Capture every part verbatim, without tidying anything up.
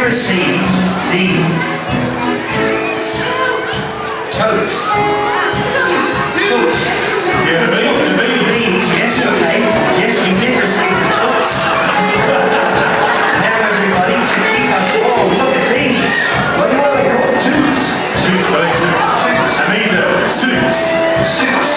received the totes. Totes. Yeah, the beans. The beans. These, yes, okay. Yes, we did receive the totes. Now everybody, to keep us warm, look at these. What are they called? Toots. Toots, buddy. Toots. And these are suits. Suits.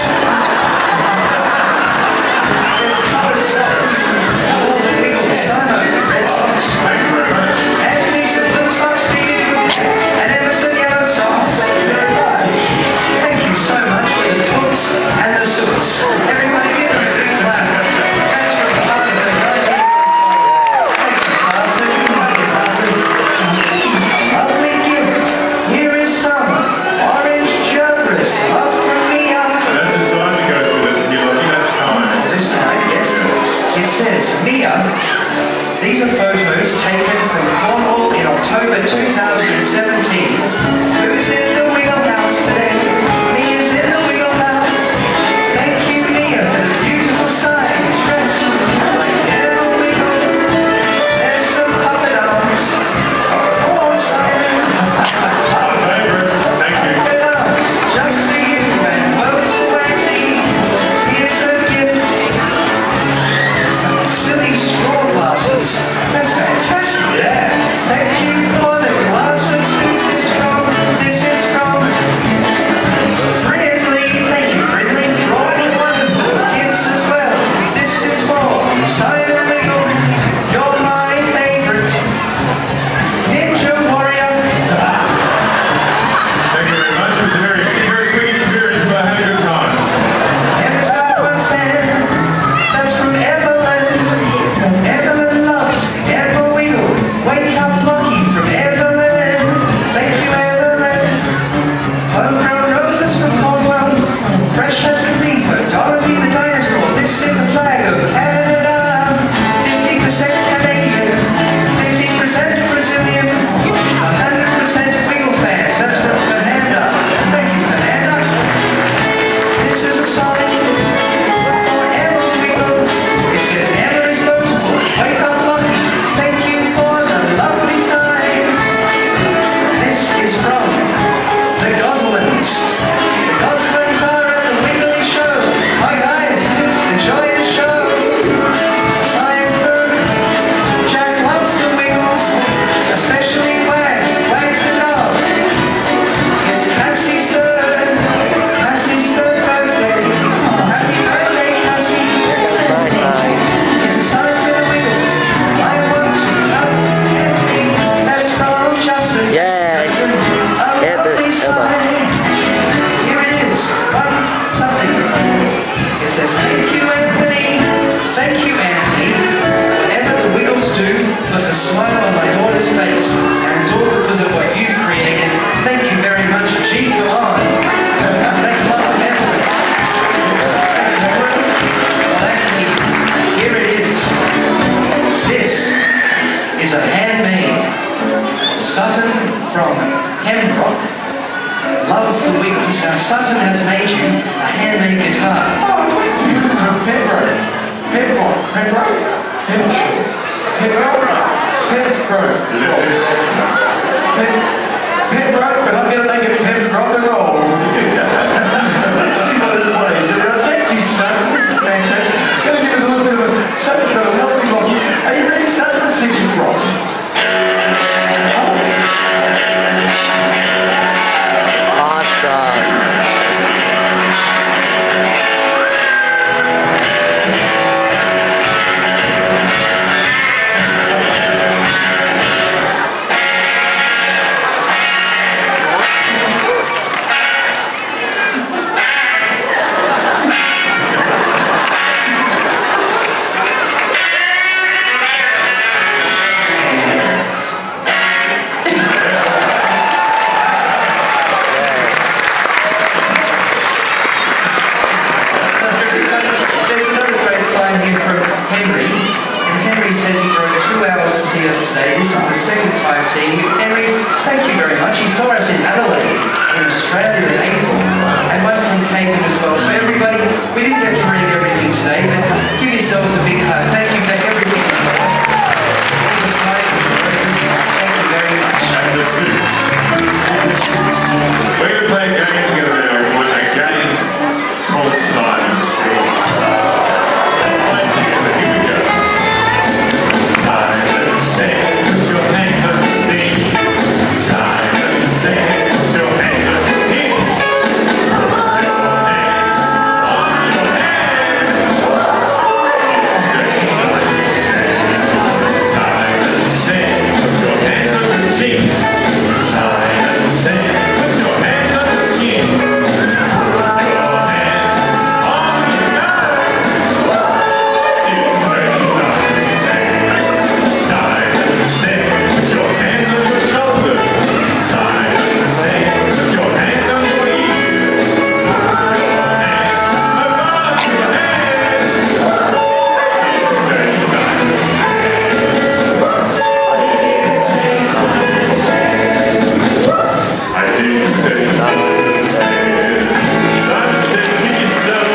There's coloured socks. Also, we got Sano, red socks. Thank you very much. And these are blue socks for you. And Emerson yellow socks. Thank you so much for the toots and the suits. Everybody give them a big clap. That's from Carson right here inside. Thank you, Carson. Thank you, Carson. A lovely gift. Here is some orange juggerus. Love from Mia. That's the sign that goes with it. You're looking at that sign. This side, yes. It says, Mia, these are photos taken from Cornwall in October two thousand seventeen. Who's in the Wiggle House today? Mia's in the Wiggle House. Thank you, Mia, for the beautiful sign. Dressed like Daryl Wiggle. There's some puppet arms. Oh, Simon. Our favourite. Thank you. Puppet arms, just for you, and words for Waxy. Here's a gift. Some silly straw glasses. That's fantastic. Yeah. Thank you for the glasses. Who's this from? This is from Brindley. Thank you, Brindley, for all the wonderful gifts as well. This is for Simon Wiggle. You're my favourite. Ninja Warrior. Thank you very much. It was a very, very quick experience, but I had a good time. And Tower fan. That's from Evelyn. Evelyn loves Emma Wiggle. Wake up lucky from Evelyn. Thank you, Evelyn. Homegrown roses from Cornwall. Fresh as can be for Dorothy the dinosaur. This is the flag of Canada. fifty percent Canadian. fifty percent Brazilian. one hundred percent Wiggle fans. That's from Fernanda. Thank you, Fernanda. This is a sign for Emma Wiggle. It says Emma is beautiful. Wake up lucky. Thank you for the lovely sign. This is from the Goslings. The Goslings are at the Wiggly Show. Hi guys, enjoy the show. Sign first. Jack loves the Wiggles, especially Wags. Wags the dog. It's Cassie's third. Cassie's third birthday. Happy birthday, Cassie. It's a sign for the Wiggles. I want to love Anthony. That's from Justin. Yeah. Justin, a Yeah, lovely this- sign. Here it is. One something. It says, thank you, Anthony. Thank you, Anthony. Whatever the Wiggles do puts a smile on my daughter's face. And it's all because of what you've created. Thank you very much. G, come on. Thanks a lot, Anthony. Well, Anthony, here it is. This is a handmade Sutton from Pembroke. Loves the Wiggles. Now Sutton has made you a handmade guitar. Oh, thank you. From Pembroke. Pembroke. Pembroke. Pembroke. Pembroke. Pembroke. Pembroke. Pembroke, but I'm going to make it Pembroke and roll. Let's see what it plays. Thank you, son. This is fantastic. Going to give it a little bit of a... Son's got a lovely rock. Are you ready, son? Let's see this rock. Awesome. There's another great sign here from Henry. And Henry says he drove two hours to see us today. This is the second time seeing you. Henry, thank you very much. He saw us in Adelaide, in Australia in April. And one from Cape as well. So everybody, we didn't get to read everything today, but give yourselves a big hug. Thank you for